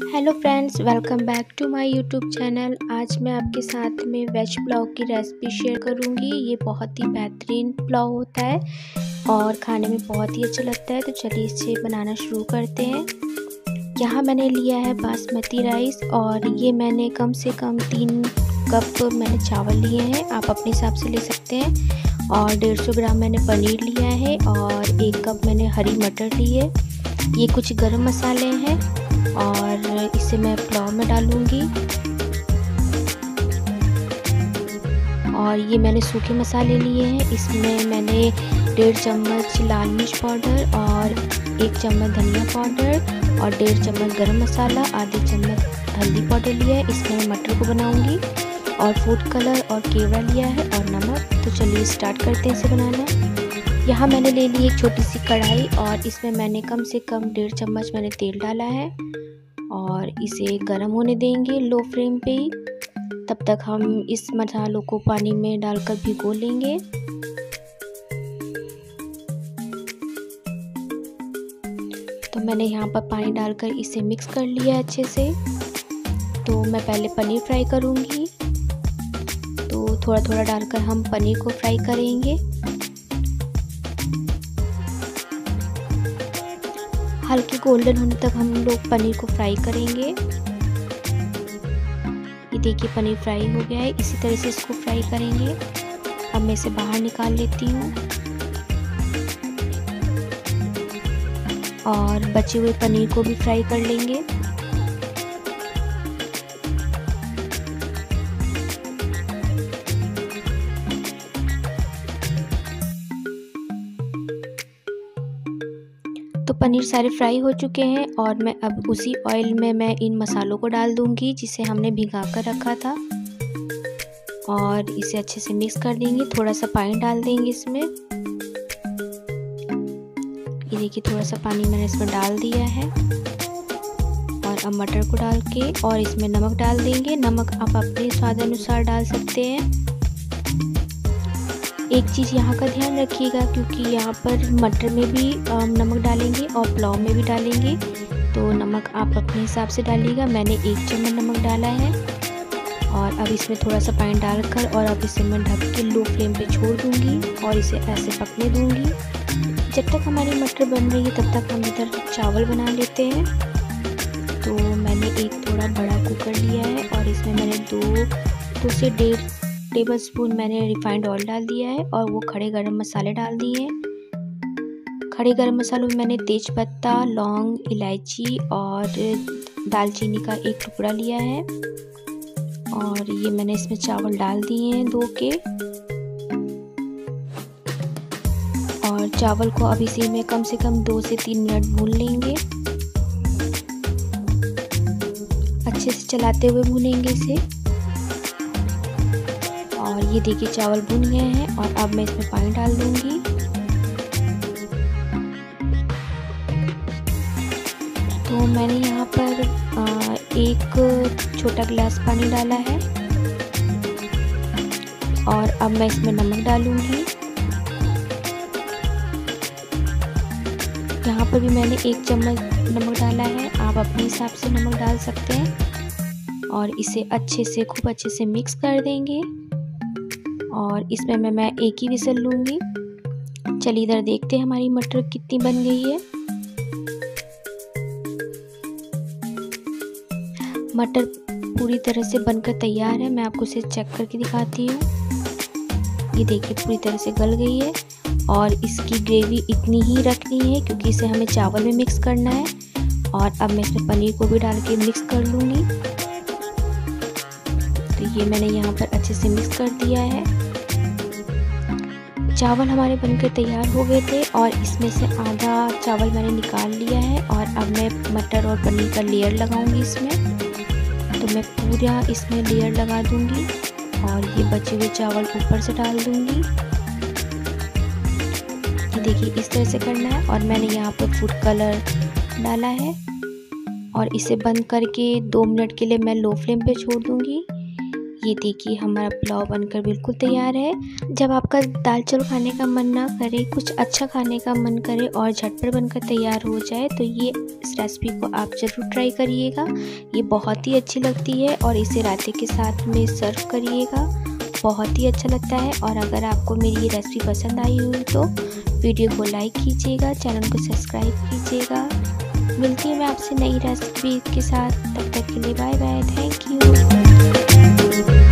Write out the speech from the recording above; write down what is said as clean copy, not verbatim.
Hello friends, welcome back to my YouTube channel. आज मैं आपके साथ में वेज पुलाव की रेसिपी शेयर करूंगी। ये बहुत ही बेहतरीन पुलाव होता है और खाने में बहुत ही अच्छा लगता है। तो चलिए इसे बनाना शुरू करते हैं। यहाँ मैंने लिया है बासमती राइस और ये मैंने कम से कम 3 कप मैंने चावल लिए हैं। आप अपने हिसाब से ले सकते हैं। और 150 ग्राम मैंने पनीर लिया है और 1 कप मैंने हरी मटर ली है। ये कुछ गरम मसाले हैं और इसे मैं पुलाव में डालूंगी। और ये मैंने सूखे मसाले लिए हैं। इसमें मैंने 1.5 चम्मच लाल मिर्च पाउडर और 1 चम्मच धनिया पाउडर और 1.5 चम्मच गरम मसाला, आधी चम्मच हल्दी पाउडर लिया है। इसमें मैं मटर को बनाऊंगी और फूड कलर और केवड़ा लिया है और नमक। तो चलिए स्टार्ट करते हैं इसे बनाना। यहाँ मैंने ले ली एक छोटी सी कढ़ाई और इसमें मैंने कम से कम 1.5 चम्मच मैंने तेल डाला है और इसे गर्म होने देंगे लो फ्लेम पे ही। तब तक हम इस मसालों को पानी में डालकर भिगो लेंगे। तो मैंने यहाँ पर पानी डालकर इसे मिक्स कर लिया है अच्छे से। तो मैं पहले पनीर फ्राई करूँगी। तो थोड़ा थोड़ा डालकर हम पनीर को फ्राई करेंगे। हल्के गोल्डन होने तक हम लोग पनीर को फ्राई करेंगे। ये देखिए पनीर फ्राई हो गया है। इसी तरह से इसको फ्राई करेंगे। अब मैं इसे बाहर निकाल लेती हूँ और बचे हुए पनीर को भी फ्राई कर लेंगे। तो पनीर सारे फ्राई हो चुके हैं और मैं अब उसी ऑयल में मैं इन मसालों को डाल दूंगी जिसे हमने भिगा कर रखा था और इसे अच्छे से मिक्स कर देंगे। थोड़ा सा पानी डाल देंगे इसमें। ये देखिए थोड़ा सा पानी मैंने इसमें डाल दिया है और अब मटर को डाल के और इसमें नमक डाल देंगे। नमक आप अपने स्वाद अनुसार डाल सकते हैं। एक चीज़ यहाँ का ध्यान रखिएगा क्योंकि यहाँ पर मटर में भी नमक डालेंगे और पुलाव में भी डालेंगे। तो नमक आप अपने हिसाब से डालिएगा। मैंने 1 चम्मच नमक डाला है और अब इसमें थोड़ा सा पानी डालकर और अब इसे मैं ढक के लो फ्लेम पे छोड़ दूँगी और इसे ऐसे पकने दूँगी। जब तक हमारी मटर बन रही है तब तक हम इधर चावल बना लेते हैं। तो मैंने एक थोड़ा बड़ा कुकर लिया है और इसमें मैंने 2 से 1.5 टेबल स्पून मैंने रिफाइंड ऑयल डाल दिया है और वो खड़े गरम मसाले डाल दिए हैं। खड़े गरम मसालों में मैंने तेज पत्ता, लौंग, इलायची और दालचीनी का 1 टुकड़ा लिया है और ये मैंने इसमें चावल डाल दिए हैं 2 के। और चावल को अब इसी में कम से कम 2 से 3 मिनट भून लेंगे। अच्छे से चलाते हुए भूनेंगे इसे। और ये देखिए चावल भुन गए हैं और अब मैं इसमें पानी डाल दूंगी। तो मैंने यहाँ पर 1 छोटा गिलास पानी डाला है और अब मैं इसमें नमक डालूंगी। यहाँ पर भी मैंने 1 चम्मच नमक डाला है। आप अपने हिसाब से नमक डाल सकते हैं और इसे अच्छे से खूब अच्छे से मिक्स कर देंगे। और इसमें मैं 1 ही विसल लूँगी। चलिए इधर देखते हैं हमारी मटर कितनी बन गई है। मटर पूरी तरह से बनकर तैयार है। मैं आपको इसे चेक करके दिखाती हूँ। ये देखिए पूरी तरह से गल गई है और इसकी ग्रेवी इतनी ही रखनी है क्योंकि इसे हमें चावल में मिक्स करना है। और अब मैं इसमें पनीर को भी डाल के मिक्स कर लूँगी। तो ये मैंने यहाँ पर अच्छे से मिक्स कर दिया है। चावल हमारे बनकर तैयार हो गए थे और इसमें से आधा चावल मैंने निकाल लिया है और अब मैं मटर और पनीर का लेयर लगाऊंगी इसमें। तो मैं पूरा इसमें लेयर लगा दूंगी और ये बचे हुए चावल ऊपर से डाल दूंगी। ये देखिए इस तरह से करना है। और मैंने यहाँ पर फूड कलर डाला है और इसे बंद करके 2 मिनट के लिए मैं लो फ्लेम पे छोड़ दूंगी। ये देखिए हमारा पुलाव बनकर बिल्कुल तैयार है। जब आपका दाल चावल खाने का मन ना करे, कुछ अच्छा खाने का मन करे और झटपट बनकर तैयार हो जाए तो ये इस रेसिपी को आप ज़रूर ट्राई करिएगा। ये बहुत ही अच्छी लगती है और इसे रायते के साथ में सर्व करिएगा, बहुत ही अच्छा लगता है। और अगर आपको मेरी ये रेसिपी पसंद आई हुई तो वीडियो को लाइक कीजिएगा, चैनल को सब्सक्राइब कीजिएगा। मिलती हूँ मैं आपसे नई रेसिपी के साथ, तब तक के लिए बाय बाय, थैंक यू।